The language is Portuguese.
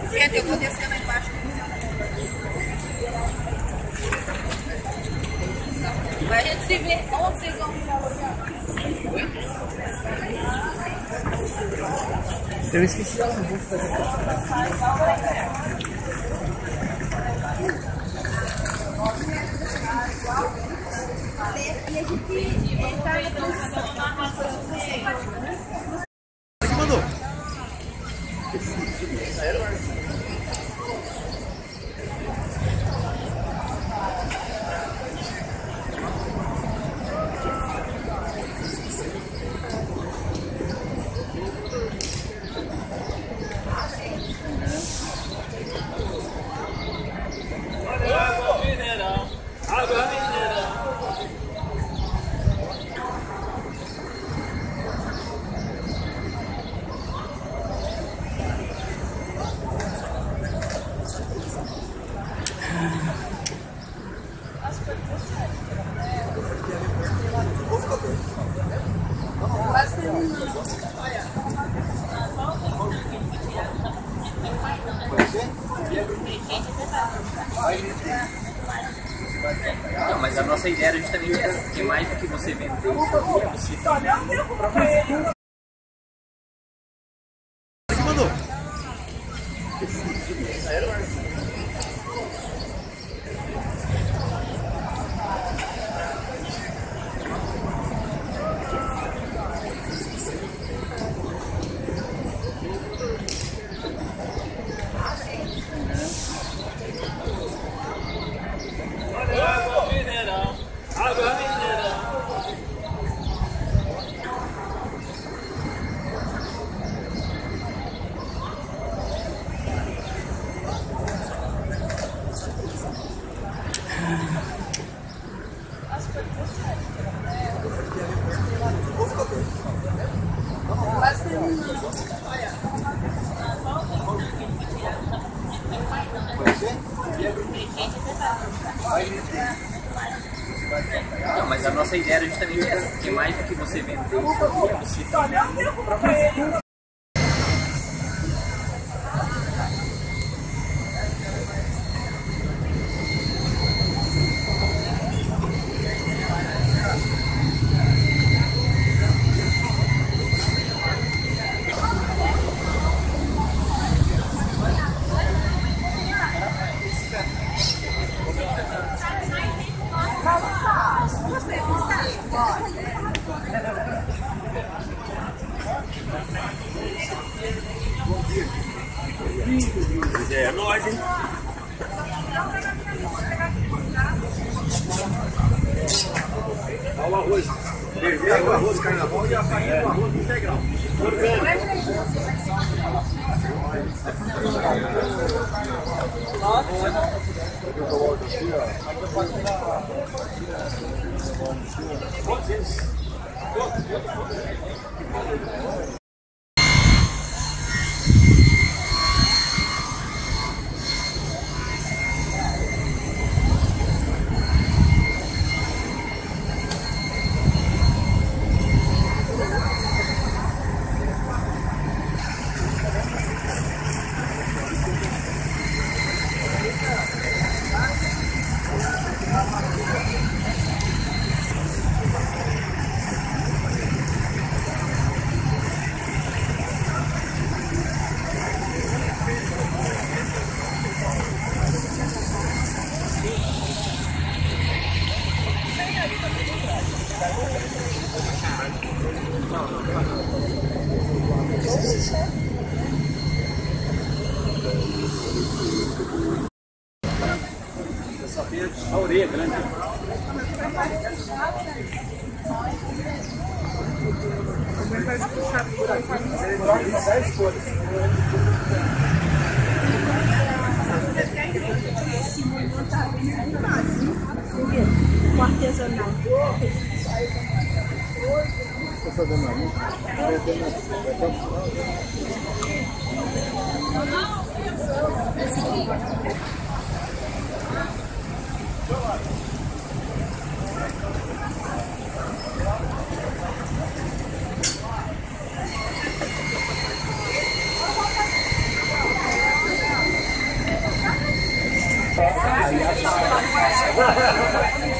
Gente, eu vou descer lá embaixo. Mas a gente se vê. Onde vocês vão? Eu esqueci ela, vou fazer. Quem mandou? Não, mas a nossa ideia era justamente essa, porque mais do que você vender isso aqui, é você para fazer. Quem mandou? Não, mas a nossa ideia era justamente essa, porque mais do que você vender isso aqui, é você para fazer. É nóis, hein? Olha o arroz. Pega o arroz carnaval e a farinha do arroz integral. A orelha grande. O artesanal. Aí